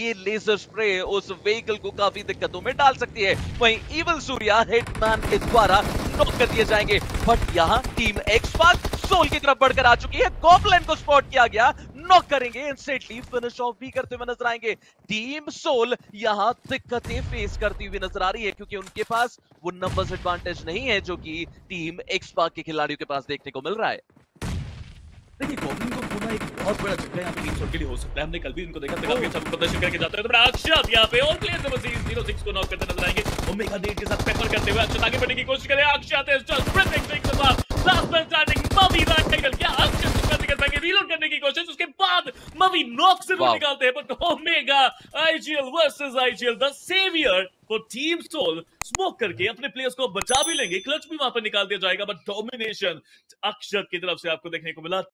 ये laser spray उस vehicle को काफी दिक्कतों में डाल सकती है। वहीं इविल सूर्या हिटमैन के द्वारा नॉक कर दिए जाएंगे। बट यहाँ टीम एक्सपार्क सोल की तरफ बढ़कर आ चुकी है। गॉब्लिन को स्पॉट किया गया, नॉक करेंगे, इंस्टेंटली फिनिश ऑफ भी करते हुए नजर आएंगे। टीम सोल यहां दिक्कतें फेस करती हुई नजर आ रही है क्योंकि उनके पास वो नंबर्स एडवांटेज नहीं है जो कि टीम एक्सपार्क के खिलाड़ियों के पास देखने को मिल रहा है। देखिए गॉब्लिन को खोना एक बहुत बड़ा झटका यहाँ पे टीम सोल के लिए हो सकता है। हमने कल भी इनको देखा था, काफी अच्छा प्रदर्शन करके जाते हैं। तो बड़ा अक्षत यहाँ पे और प्लेयर जबरदस्त 06 को नॉक करते नजर आएंगे। ओमेगा नेट के साथ पेपर करते हुए अक्षत आगे बढ़ने की कोशिश करे। Akshat is just sprinting six के साथ लास्ट मैन स्टैंडिंग मवी राइगल। क्या अक्षत इसका कर पाएंगे? रीलोड करने की कोशिश, उसके बाद मवी नॉक से वो निकालते हैं। But Omega IGL versus IGL the saviour for team Soul smoke करके अपने प्लेयर्स को बचा भी लेंगे। क्लच भी वहां पर निकाल दिया जाएगा। बट डोमिनेशन अक्षत की तरफ से आपको देखने को मिला।